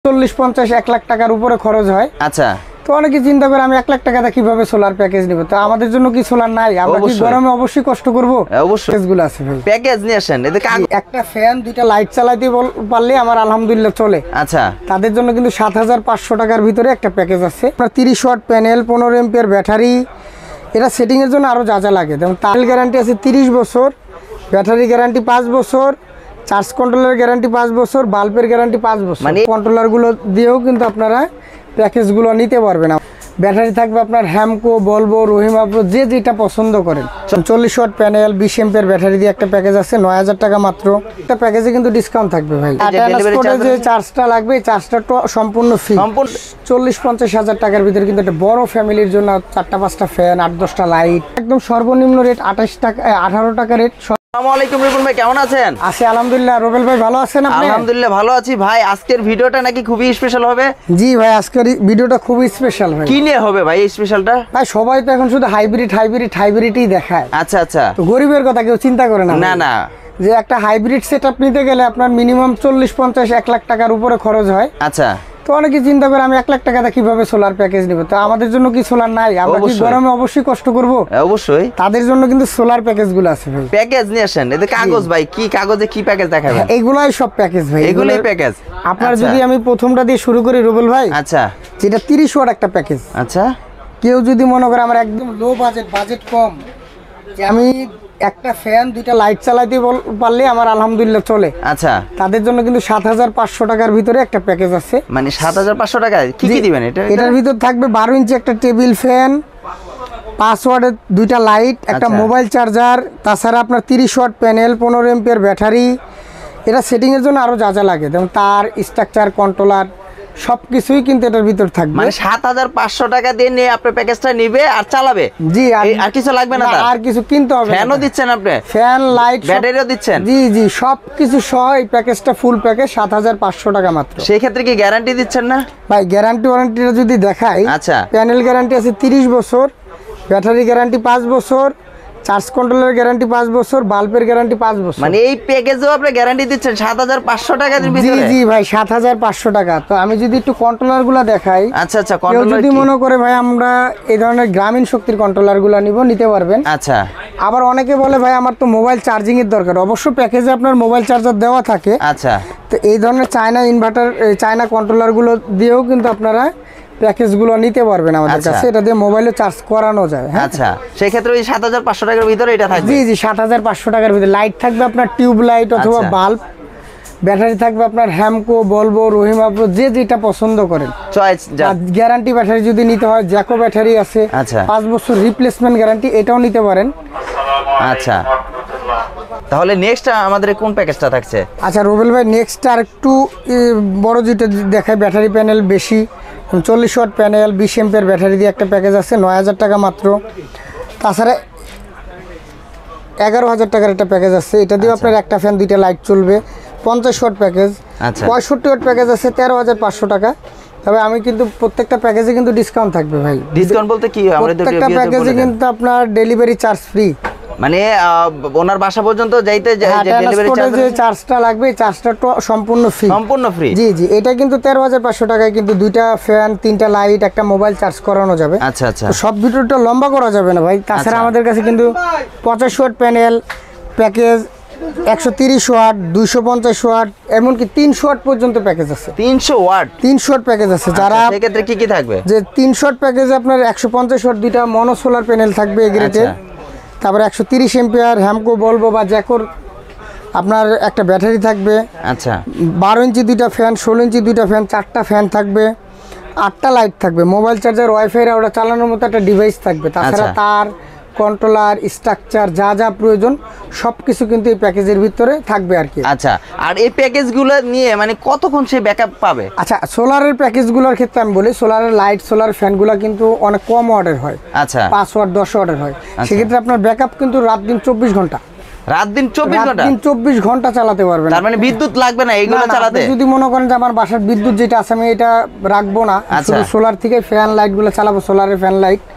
40-50-1 লাখ টাকার উপরে খরচ হয়। আচ্ছা, তো অনেকে চিন্তা করে আমি 1 লাখ টাকাতে কিভাবে সোলার প্যাকেজ নিব। তো আমাদের জন্য কি সোলার নাই? আমরা কি গরমে অবশ্যই কষ্ট করব? অবশ্যই প্যাকেজগুলো আছে ভাই। প্যাকেজ নিয়ে আসেন, এতে একটা ফ্যান, দুইটা লাইট চালাতে পারলে আমার আলহামদুলিল্লাহ চলে। আচ্ছা, তাদের জন্য কিন্তু 7,500 টাকার ভিতরে একটা প্যাকেজ আছে। আপনার 30 ওয়াট প্যানেল, 15 এম্পিয়ার ব্যাটারি, এটা সেটিং এর জন্য আরো যা যা লাগে। যেমন তারের গ্যারান্টি আছে 30 বছর, ব্যাটারি গ্যারান্টি 5 বছর, চার্জ কন্ট্রোলের গ্যারান্টি 5 বছর, বাল্বের গ্যারান্টি 5 বছর। মানে কন্ট্রোলারগুলো দিয়েও কিন্তু আপনারা প্যাকেজগুলো নিতে পারবেন। ব্যাটারি থাকবে আপনার হ্যামকো, বলবো, রহিমা প্রো, যে যেটা পছন্দ করেন। 40 ওয়াট প্যানেল, 20 এম্পিয়ার ব্যাটারি দিয়ে একটা প্যাকেজ আছে, 9,000 টাকা মাত্র। একটা প্যাকেজে কিন্তু ডিসকাউন্ট থাকবে ভাই। যে চার্জটা লাগবে, চার্জটা সম্পূর্ণ ফ্রি। 40-50 হাজার টাকার ভিতরে কিন্তু একটা বড় ফ্যামিলির জন্য 4-5টা ফ্যান, 8-10টা লাইট, একদম সর্বনিম্ন রেট 18 টাকা রেট। আসসালামু আলাইকুম রিপন ভাই, কেমন আছেন? আছি আলহামদুলিল্লাহ। রুবেল ভাই ভালো আছেন আপনি? আলহামদুলিল্লাহ ভালো আছি ভাই। আজকের ভিডিওটা নাকি খুবই স্পেশাল হবে? জি ভাই, আজকের ভিডিওটা খুবই স্পেশাল ভাই। কি নিয়ে হবে ভাই এই স্পেশালটা? ভাই সবাই তো এখন শুধু হাইব্রিডই দেখায়। আচ্ছা আচ্ছা, তো গরিবের কথা কেউ চিন্তা করে না। না না, যে একটা হাইব্রিড সেটআপ নিতে গেলে আপনার মিনিমাম 40-50-1 লাখ টাকার উপরে খরচ হয়। আচ্ছা, তো অনেকে চিন্তা করে আমি 1 লাখ টাকাতে কিভাবে সোলার প্যাকেজ নিব। তো আমাদের জন্য কি সোলার নাই? আমরা কি গরমে অবশ্যই কষ্ট করব? অবশ্যই। তাদের জন্য কিন্তু সোলার প্যাকেজগুলো আছে ভাই। প্যাকেজ নিয়ে আসেন, এতে কাগজ ভাই, কি কাগজে কি প্যাকেজ দেখাবেন? এইগুলাই সব প্যাকেজ ভাই, এগুলাই প্যাকেজ। আপনার যদি আমি প্রথমটা দিয়ে শুরু করি রুবেল ভাই। আচ্ছা, যেটা 30 ওয়াট একটা প্যাকেজ। আচ্ছা, কেউ যদি মনে করে আমার একদম লো বাজেট কম, যে আমি একটা ফ্যান, দুইটা লাইট চালাতে পারলে আমার আলহামদুলিল্লাহ চলে। আচ্ছা, তাদের জন্য কিন্তু 7,500 টাকার ভিতরে একটা প্যাকেজ আছে। মানে 7,500 টাকায় কি কি দিবেন? এটার ভিতর থাকবে 12 ইঞ্চি একটা টেবিল ফ্যান, 5 ওয়াটের দুইটা লাইট, একটা মোবাইল চার্জার, তাছাড়া আপনার 30 ওয়াট প্যানেল, 15 এম্পিয়ার ব্যাটারি, এটা সেটিং এর জন্য আরো যা যা লাগে, যেমন তার, স্ট্রাকচার, কন্ট্রোলার, সবকিছুই কিন্তু এটার ভিতর থাকবে। মানে 7,500 টাকা দিয়ে নিয়ে আপনি প্যাকেজটা নিবে আর চালাবে। জি, আর কিছু লাগবে না, আর কিছু কিনতে হবে না। ফ্যানও দিচ্ছেন আপনি? ফ্যান, লাইট, ব্যাটারিও দিচ্ছেন? জি জি, সবকিছু সহ এই প্যাকেজটা ফুল প্যাকেজ 7,500 টাকা মাত্র। সেই ক্ষেত্রে কি গ্যারান্টি দিচ্ছেন না ভাই? গ্যারান্টি ওয়ারেন্টিটা যদি দেখাই, আচ্ছা, প্যানেল গ্যারান্টি আছে 30 বছর, ব্যাটারি গ্যারান্টি 5 বছর, চার্জ কন্ট্রোলের গ্যারান্টি 5 বছর, বাল্বের গ্যারান্টি 5 বছর। মানে এই প্যাকেজেও আপনি গ্যারান্টি দিচ্ছেন 7,500 টাকার ভিতরে? জি জি ভাই, 7,500 টাকা। তো আমি যদি একটু কন্ট্রোলারগুলো দেখাই। আচ্ছা আচ্ছা, কেউ যদি মনে করে ভাই আমরা এই ধরনের গ্রামীণ শক্তির কন্ট্রোলারগুলো নিতে পারবেন। আচ্ছা, আবার অনেকে বলে ভাই আমার তো মোবাইল চার্জিং এর দরকার। অবশ্য প্যাকেজে আপনার মোবাইল চার্জার দেওয়া থাকে। আচ্ছা, তো এই ধরনের চায়না ইনভার্টার, চায়না কন্ট্রোলারগুলো দিয়েও কিন্তু আপনারা প্যাকেজগুলো নিতে পারবেন আমাদের কাছে। এটা দিয়ে মোবাইলে চার্জ করানো যায়। আচ্ছা, সেই ক্ষেত্রে ওই 7,500 টাকার ভিতরে এটা থাকবে? জি জি, 7,500 টাকার ভিতরে। লাইট থাকবে আপনার টিউব লাইট অথবা বাল্ব, ব্যাটারি থাকবে আপনার হ্যামকো, বলবো, রহিমা প্রো, যে যেটা পছন্দ করেন চয়েস। গ্যারান্টি ব্যাটারি যদি নিতে হয়, জ্যাকো ব্যাটারি আছে, 5 বছর রিপ্লেসমেন্ট গ্যারান্টি, এটাও নিতে পারেন। আচ্ছা, তাহলে নেক্সট আমাদের কোন প্যাকেজটা থাকছে? আচ্ছা রুবেল ভাই, নেক্সট আর একটু বড় যেটা দেখায়, ব্যাটারি প্যানেল বেশি, 40 ওয়াট প্যানেল, 20 এম্পিয়ার ব্যাটারি দিয়ে একটা প্যাকেজ আছে, 9,000 টাকা মাত্র। তাছাড়া 11,000 টাকার একটা প্যাকেজ আছে, এটা দিয়ে আপনার একটা ফ্যান, দুইটা লাইট চলবে, 50 ওয়াট প্যাকেজ। 65 ওয়াট প্যাকেজ আছে 13,500 টাকা। তবে আমি কিন্তু প্রত্যেকটা প্যাকেজে কিন্তু ডিসকাউন্ট থাকবে ভাই। ডিসকাউন্ট বলতে কি? প্রত্যেকটা প্যাকেজে কিন্তু আপনার ডেলিভারি চার্জ ফ্রি। মানে ওনার বাসা পর্যন্ত যাইতে ডেলিভারি চার্জ, যে চার্জটা লাগবে, চার্জটা সম্পূর্ণ ফ্রি। সম্পূর্ণ ফ্রি? জি জি, এটা কিন্তু 13,500 টাকায় কিন্তু দুইটা ফ্যান, 3টা লাইট, একটা মোবাইল চার্জ করানো যাবে। আচ্ছা আচ্ছা, তো সব ভিডিওটা লম্বা করা যাবে না ভাই। তাছাড়া আমাদের কাছে কিন্তু 50 watt panel package, 130 watt, 250 watt, এমনকি 300 ওয়াট পর্যন্ত প্যাকেজ আছে। 300 ওয়াট প্যাকেজ আছে। যারা সেক্ষেত্রে কি কি থাকবে? যে 300 ওয়াট প্যাকেজে আপনার 150 ওয়াট দুইটা মনো সোলার প্যানেল থাকবে এই গ্রেডের। তারপরে 130 এম্পিয়ার হ্যামকো, বলবো বা জ্যাকোর আপনার একটা ব্যাটারি থাকবে। আচ্ছা, 12 ইঞ্চি দুইটা ফ্যান, 16 ইঞ্চি দুইটা ফ্যান, 4টা ফ্যান থাকবে, 8টা লাইট থাকবে, মোবাইল চার্জার, ওয়াইফাই রাউটার চালানোর মতো একটা ডিভাইস থাকবে। তাছাড়া তার, কন্ট্রোলার, স্ট্রাকচার, যা যা প্রয়োজন সব কিছু কিন্তু এই প্যাকেজের ভিতরে থাকবে আর কি। আচ্ছা, আর এই প্যাকেজগুলো নিয়ে মানে কতক্ষণ সে ব্যাকআপ পাবে? আচ্ছা, সোলারের প্যাকেজগুলোর ক্ষেত্রে আমি বলি, সোলারের লাইট, সোলার ফ্যানগুলো কিন্তু অনেক কম ওয়াটের হয়। আচ্ছা, 5 ওয়াট, 10 ওয়াটের হয়। সেক্ষেত্রে আপনার ব্যাকআপ কিন্তু রাত দিন 24 ঘন্টা। রাত দিন 24 ঘন্টা চালাতে পারবেন। তার মানে বিদ্যুৎ লাগবে না এইগুলো চালাতে? যদি মনে করেন যে আমার বাসার বিদ্যুৎ যেটা আছে আমি এটা রাখবো না, শুধু সোলার থেকে ফ্যান লাইট গুলো চালাবো, সোলারের ফ্যান লাইট,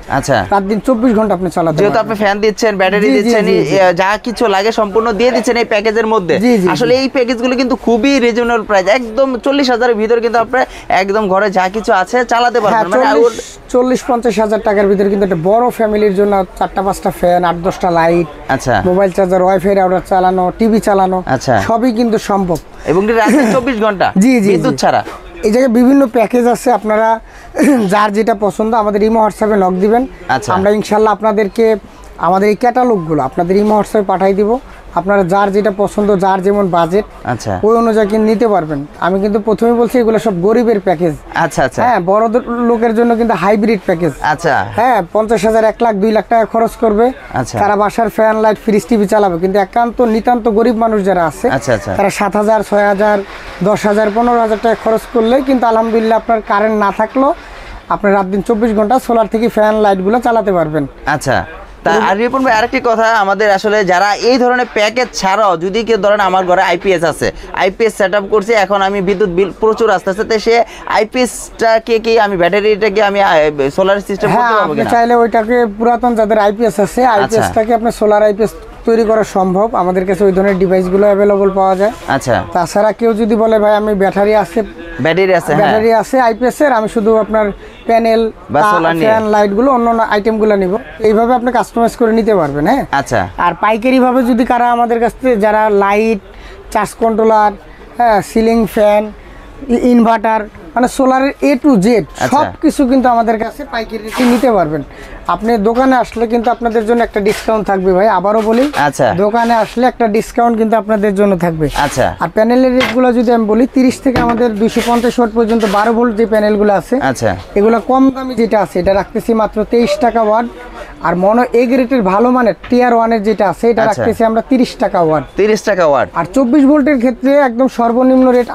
আচ্ছা, রাত দিন 24 ঘন্টা আপনি চালাতে যেহেতু পারবেন। আপনি ফ্যান দিচ্ছেন, ব্যাটারি জি, জি, দিচ্ছেন, জি, জি। যা কিছু লাগে সম্পূর্ণ দিয়ে দিচ্ছেন এই প্যাকেজের মধ্যে। জি, জি, আসলে এই প্যাকেজগুলো কিন্তু খুবই রিজনেবল প্রাইস, একদম 40,000-এর ভিতরে কিন্তু আপনি একদম ঘরে যা কিছু আছে চালাতে হ্যাঁ, পারবেন। মানে 40-50 হাজার টাকার ভিতরে কিন্তু একটা বড় ফ্যামিলির জন্য 4-5টা ফ্যান, 8-10টা লাইট, আচ্ছা মোবাইল চার্জার, ওয়াইফাই রাউটার চালানো, টিভি চালানো, আচ্ছা। সবই কিন্তু সম্ভব। এবং রাতে 24 ঘন্টা জি, জি, বিদ্যুৎ জি। ছাড়া। এই জায়গায় বিভিন্ন প্যাকেজ আছে, আপনারা যার যেটা পছন্দ আমাদের ইমো হোয়াটসঅ্যাপে নক দিবেন। আচ্ছা। আমরা ইনশাল্লাহ আপনাদেরকে আমাদের এই ক্যাটালগুলো আপনাদের ইমো হোয়াটসঅ্যাপে পাঠিয়ে দিব। আপনারা যার যেটা পছন্দ, যার যেমন বাজেট, আচ্ছা ওই অনুযায়ী কিন্তু নিতে পারবেন। আমি কিন্তু প্রথমেই বলছি এগুলো সব গরিবের প্যাকেজ। আচ্ছা আচ্ছা হ্যাঁ, বড় লোকের জন্য কিন্তু হাইব্রিড প্যাকেজ। আচ্ছা হ্যাঁ, 50,000, 1 লাখ, 2 লাখ টাকা খরচ করবে, আচ্ছা। তারা বাসার ফ্যান, লাইট, ফ্রিজ, টিভি চালাবে। কিন্তু একান্ত নিতান্ত গরিব মানুষ যারা আছে, আচ্ছা, আচ্ছা। তারা 7,000, 6,000, 10,000, 15,000 টাকা খরচ করলেই কিন্তু আলহামদুলিল্লাহ আপনার কারেন্ট না থাকলেও আপনি রাত দিন 24 ঘন্টা সোলার থেকে ফ্যান, লাইটগুলো চালাতে পারবেন। আচ্ছা। তা আর রিপন ভাই আরেকটি কথা, আমাদের আসলে যারা এই ধরনের প্যাকেজ ছাড়াও যদি কেউ ধরেন আমার ঘরে আইপিএস আছে, আইপিএস সেট আপ করছি, এখন আমি বিদ্যুৎ বিল প্রচুর আসতেছে, তো সে আইপিএসটাকে কি আমি ব্যাটারিটাকে আমি সোলার সিস্টেম হ্যাঁ, করতে পারবো আপনি কিনা? চাইলে ওইটাকে পুরাতন যাদের আইপিএস আছে, আইপিএসটাকে আপনি সোলার আইপিএস তৈরি করা সম্ভব। আমাদের কাছে ওই ধরনের ডিভাইসগুলো অ্যাভেলেবল পাওয়া যায়। আচ্ছা, তাছাড়া কেউ যদি বলে ভাই আমি ব্যাটারি আছে, ব্যাটারি আছে, হ্যাঁ ব্যাটারি আছে আইপিএস এর, আমি শুধু আপনার প্যানেল বা solar নিয়ে। ফ্যান, লাইটগুলো, অন্য আইটেমগুলো নিব, এইভাবে আপনি কাস্টমাইজ করে নিতে পারবেন। হ্যাঁ, আচ্ছা আর পাইকারি ভাবে যদি কারা আমাদের কাছ থেকে যারা লাইট, চার্জ কন্ট্রোলার, হ্যাঁ, সিলিং ফ্যান, ইনভার্টার, মানে সোলারের A to Z আচ্ছা। সব কিছু কিন্তু আমাদের কাছে পাইকারি রেটে নিতে পারবেন। আপনি দোকানে আসলে কিন্তু আপনাদের জন্য একটা ডিসকাউন্ট থাকবে ভাই, আবারও বলি, আচ্ছা দোকানে আসলে একটা ডিসকাউন্ট কিন্তু আপনাদের জন্য থাকবে। আচ্ছা আর প্যানেলের রেটগুলো যদি আমি বলি, 30 থেকে আমাদের 250 ওয়াট পর্যন্ত 12 ভোল্ট যে প্যানেলগুলো আছে, আচ্ছা এগুলো কম দামি যেটা আছে এটা রাখতেছি মাত্র 23 টাকা ওয়াট। আর মনো এ গ্রেডের ভালো মানের টিয়ার 1-এর যেটা আছে এটা আচ্ছা। রাখতেছি আমরা 30 টাকা ওয়াট। 30 টাকা ওয়াট। আর 24 ভোল্টের ক্ষেত্রে একদম সর্বনিম্ন রেট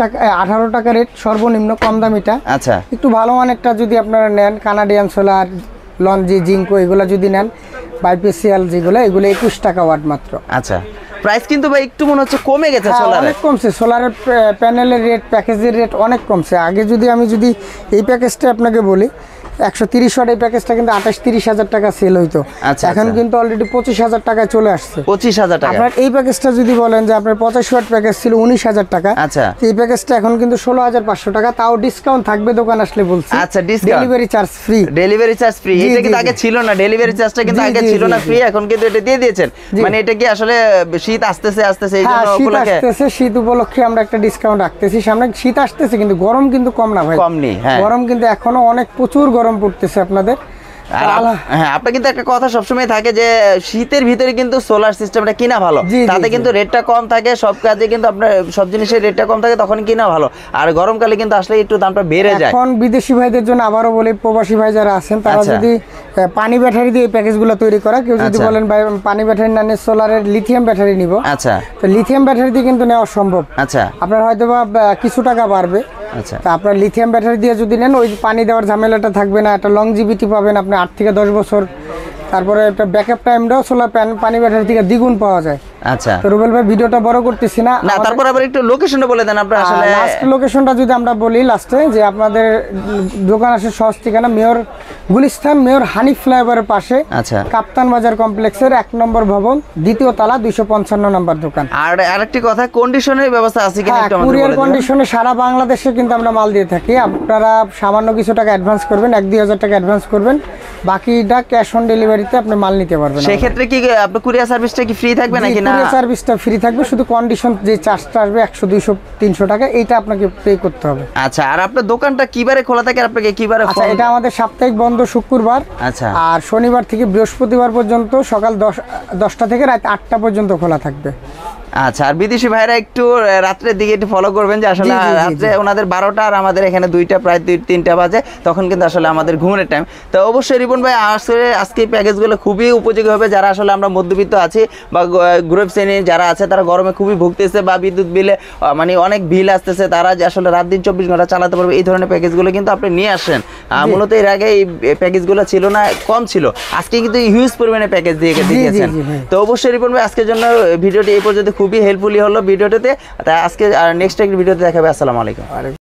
18 টাকা রেট, সর্বনিম্ন কম দামিটা। আচ্ছা একটু ভালো মানেরটা যদি আপনারা নেন, কানাডিয়ান সোলার, লঞ্জি, জিঙ্কো, এগুলো যদি নেন, বাইপিসিএল যেগুলো, এগুলো 21 টাকা ওয়াট মাত্র। আচ্ছা, প্রাইস কিন্তু ভাই একটু মনে হচ্ছে কমে গেছে হ্যাঁ, সোলারে। অনেক কমছে। সোলারের প্যানেলের রেট, প্যাকেজের রেট অনেক কমছে। আগে যদি আমি এই প্যাকেজটা আপনাকে বলি, 130 ওয়াট এই প্যাকেজটা কিন্তু 28-30 হাজার টাকা সেল হইতো। আচ্ছা, এখন আচ্ছা। কিন্তু অলরেডি 25,000 টাকায় চলে আসছে। 25,000 টাকা। আপনার এই প্যাকেজটা যদি বলেন যে আপনার 50 ওয়াট প্যাকেজ ছিল 19,000 টাকা, আচ্ছা। তো এই প্যাকেজটা এখন কিন্তু 16,500 টাকা, তাও ডিসকাউন্ট থাকবে দোকান আসলে বলছি। আচ্ছা, discount। Delivery charge free. Delivery charge free, জি, এটা জি, কিন্তু জি। আগে ছিল না, ডেলিভারি চার্জটা কিন্তু জি, আগে জি, ছিল জি, না জি। ফ্রি, এখন কিন্তু এটা দিয়ে দিয়েছেন। জি। মানে এটা কি আসলে শীত আসতেছে এই হ্যাঁ, জন্য শীত উপলক্ষে আসতেছে, শীত উপলক্ষে আমরা একটা ডিসকাউন্ট রাখতেছি। সামনে শীত আসতেছে কিন্তু গরম কিন্তু কম না ভাই, কম নেই, হ্যাঁ। গরম কিন্তু এখনো অনেক প্রচুর গরম পড়তেছে আপনাদের। আর হ্যাঁ, আপনার কিন্তু একটা কথা সবসময় থাকে যে শীতের ভিতরে কিন্তু সোলার সিস্টেমটা কিনা ভালো, জি, জি, তাতে জি। কিন্তু রেটটা কম থাকে, সব কাজে কিন্তু আপনার সব জিনিসের রেটটা কম থাকে, তখন কিনা ভালো। আর গরমকালে কিন্তু আসলে একটু দামটা বেড়ে যায়। এখন বিদেশি ভাইদের জন্য আবারও বলি, প্রবাসী ভাই যারা আছেন তারা আচ্ছা। যদি পানি ব্যাটারি দিয়ে এই প্যাকেজগুলো তৈরি করা, কেউ যদি আচ্ছা। বলেন ভাই পানি ব্যাটারি না নিয়ে সোলারের লিথিয়াম ব্যাটারি নিব, আচ্ছা তো লিথিয়াম ব্যাটারি দিয়ে কিন্তু নেওয়া সম্ভব। আচ্ছা আপনার হয়তো বা কিছু টাকা বাড়বে। আচ্ছা তা আপনার লিথিয়াম ব্যাটারি দিয়ে যদি নেন, ওই পানি দেওয়ার ঝামেলাটা থাকবে না, একটা লংজিভিটি পাবেন আপনি 8 থেকে 10 বছর। তারপরে একটা ব্যাকআপ টাইমটাও সোলার পানি ব্যাটারি থেকে দ্বিগুণ পাওয়া যায়। আচ্ছা। তো রুবেল ভাই ভিডিওটা বড় করতেছি না, না, তারপর আবার একটু লোকেশনটা বলে দেন আপনার আসলে। লাস্ট লোকেশনটা যদি আমরা বলি লাস্টে, যে আপনাদের দোকান আসে সহজ ঠিকানা মেয়র গুলিস্তান, মেয়র হানিফ ফ্লাইওভারের পাশে, আচ্ছা। কাপ্তান বাজার কমপ্লেক্সের 1 নম্বর ভবন, 2য় তলা, 255 নম্বর দোকান। আর আরেকটি কথা, কন্ডিশনের ব্যবস্থা আছে কিনা হ্যাঁ, একটু আমাদের কুরিয়ার বলে দিবেন? কন্ডিশনে সারা বাংলাদেশে কিন্তু আমরা মাল দিয়ে থাকি। আপনারা সামান্য কিছু টাকা অ্যাডভান্স করবেন, 1-2 হাজার টাকা অ্যাডভান্স করবেন, বাকিটা ক্যাশ অন ডেলিভারিতে আপনি মাল নিতে পারবেন। সেই ক্ষেত্রে কি আপনার কুরিয়ার সার্ভিসটা কি ফ্রি থাকবে নাকি না? কুরিয়ার সার্ভিসটা ফ্রি থাকবে, শুধু কন্ডিশন যে চার্জটা আসবে 100, 200, 300 টাকা, এইটা আপনাকে পে করতে হবে। আচ্ছা, আর আপনার দোকানটা কিবারে খোলা থাকে, আর আপনাকে কিবারে আচ্ছা, এটা আমাদের সাপ্তাহিক বন্ধ শুক্রবার, আচ্ছা। আর শনিবার থেকে বৃহস্পতিবার পর্যন্ত সকাল 10টা থেকে রাত 8টা পর্যন্ত খোলা থাকবে। আচ্ছা, আর বিদেশি ভাইরা একটু রাত্রের দিকে একটু ফলো করবেন, যে আসলে জি, জি, জি, রাত্রে ওনাদের 12টা আর আমাদের এখানে 2টা, প্রায় 2-3টা বাজে, তখন কিন্তু আসলে আমাদের ঘুমের টাইম। তো অবশ্যই রিপন ভাই আসলে আজকে এই প্যাকেজগুলো খুবই উপযোগী হবে যারা আসলে আমরা মধ্যবিত্ত আছি বা গ্রুপ শ্রেণীর যারা আছে, তারা গরমে খুবই ভুগতেছে বা বিদ্যুৎ বিলে মানে অনেক বিল আসতেছে, তারা যে আসলে রাত দিন 24 ঘন্টা চালাতে পারবে, এই ধরনের প্যাকেজগুলো কিন্তু আপনি নিয়ে আসেন। মূলত এর আগে এই প্যাকেজগুলো ছিল না, কম ছিল, আজকে কিন্তু হিউজ পরিমাণে প্যাকেজ দিয়ে দিয়েছেন। তো অবশ্যই রিপন ভাই আজকের জন্য ভিডিওটি এই পর্যন্ত খুবই হেল্পফুলি হলো ভিডিওটিতে। তাই আজকে আর নেক্সট একটা ভিডিওতে দেখাবে। আসসালামু আলাইকুম।